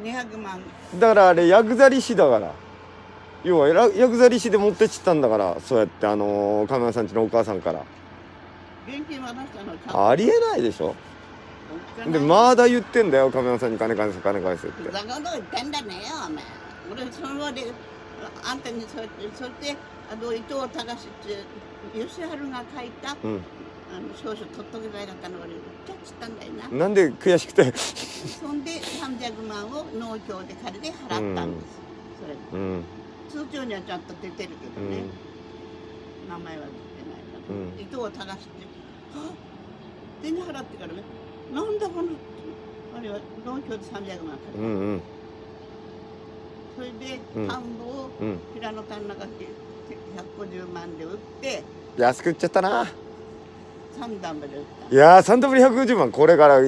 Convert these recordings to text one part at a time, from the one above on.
200万。 だからあれヤクザ利子だから、要はヤクザ利子で持ってっちったんだから、そうやって亀山さんちのお母さんから。 現金渡したのちゃんと。 ありえないでしょ。でまだ言ってんだよ、亀山さんに金返せ金返せって。 だから言ってんだねよお前。俺その場であんたにそうやって、そして伊藤隆って吉春が書いた、証書取っとけばよかったの俺売っちゃっつったんだよな。 なんで悔しくてそんで300万を農協で借りて払ったんです、それ、通帳にはちゃんと出てるけどね、名前は出てないから、伊藤隆ってはっ手に払ってからね、なんだこのあれは農協で300万借りた、それで田んぼを平野田の中で150万で売って安く売っちゃったな。 3段まで売った。 いやー、3段目で150万、これから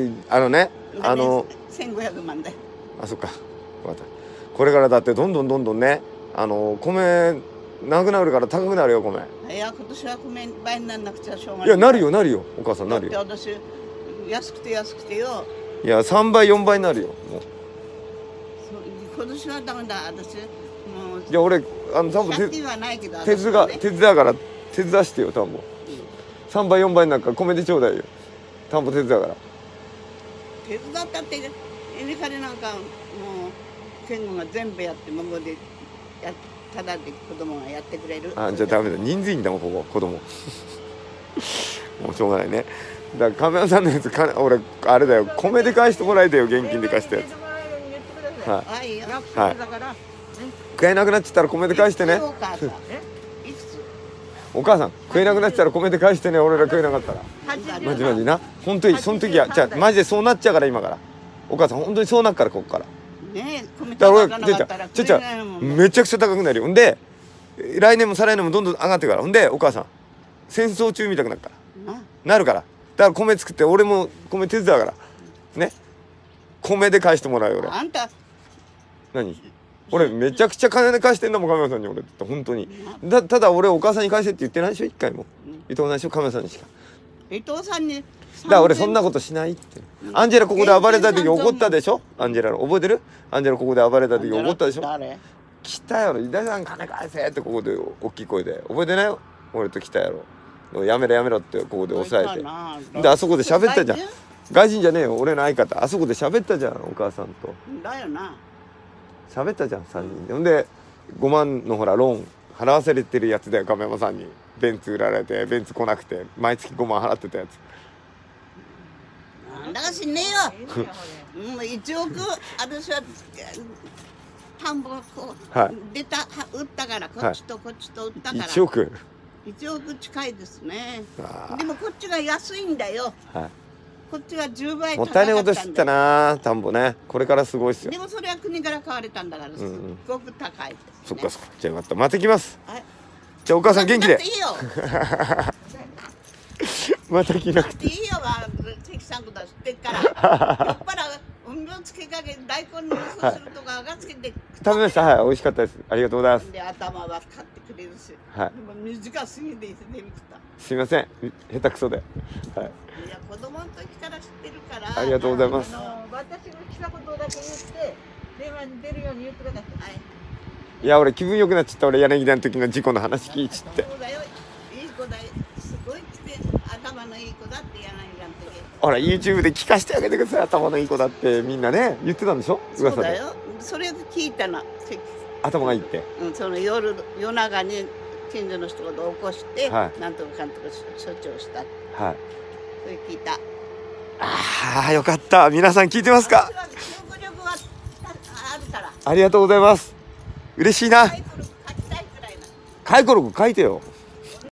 1500万だよ。 あ、そっか、分かった。これからだってどんどんね、米なくなるから高くなるよ、米。 いや、今年は米倍にならなくちゃしょうがない。 いや、なるよお母さん、なるよ。 私安くてよ。 いや、3倍4倍になるよ、もう。 今年はダメだ、私もう。 いや、俺多分手伝うから手伝してよ、田んぼ。3倍4倍なんか米でちょうだいよ、田んぼ手伝うから。 手伝ったってエリカでなんかもう県軍が全部やって向こうでただで子供がやってくれる。 あ、じゃあダメだ、人数いいんだもんここ、子供もうしょうがないね。だから亀山さんのやつ俺あれだよ、米で返してもらえてよ、現金で貸したやつ。はい、食えなくなっちゃったら米で返してね。お母さん食えなくなっちゃったら米で返してね、俺ら食えなかったら。マジな、本当にその時はじゃあマジでそうなっちゃうから、今からお母さん本当にそうなっから、ここからね。 だから俺めちゃくちゃ高くなるよ。んで来年も再来年もどんどん上がってから、ほんでお母さん戦争中見たくなるからなるから、だから米作って俺も米手伝うからね、米で返してもらうよ俺。 あんた何、俺めちゃくちゃ金で返してんだもん、亀山さんに俺って本当に。ただ俺お母さんに返せって言ってないでしょ、一回も。言ってないでしょ、亀山さんにしか。 伊藤さんに。 だから俺そんなことしないって。アンジェラここで暴れた時怒ったでしょ、アンジェラの覚えてる？アンジェラここで暴れた時怒ったでしょ。来たやろ、井田さん金返せってここで大きい声で覚えてないよ、俺と来たやろ、やめろってここで抑えて、であそこで喋ったじゃん、外人じゃねえよ俺の相方、あそこで喋ったじゃん、お母さんとだよな、 喋ったじゃん3人で。ほんで5万のほらローン払わせれてるやつだよ、亀山さんにベンツ売られて、ベンツ来なくて毎月5万払ってたやつ。 なんだか知んねえよもう1億私は田んぼこう、出た売ったから、こっちとこっちと売ったから 1億 1億近いですね。でもこっちが安いんだよ、こっちは10倍もったいないこと知ったな、田んぼね。これからすごいっすよ。 でもそれは国から買われたんだからすっごく高いですね。 そっかそっか、じゃあよかった、また来ます。じゃあお母さん元気で。また来なくていいよ、 関さんことは知ってっから。やっぱり運動つけかけ大根に味噌汁とかがつけて食べました。はい、美味しかったです。ありがとうございます。 で頭は買ってくれるし、でも短すぎてでみた。 すいません、下手くそで。はい。 いや子供の時から知ってるから。 ありがとうございます。 私が来たことだけ言って電話に出るように言ってください。 いや俺気分良くなっちゃった、俺柳田の時の事故の話聞いちって。 そうだよ、いい子だよ、すごいって頭のいい子だって柳田の時。 ほら YouTube で聞かせてあげてください、頭のいい子だってみんなね言ってたんでしょ、 そうだよ、それを聞いたの。 頭がいいって。 その夜中に近所の人が起こして、なんとかかんとか処置をした。はい。それ聞いた。 ああよかった、皆さん聞いてますか。 記憶力はあるから。 ありがとうございます。嬉しいな。回顧録書いてよ。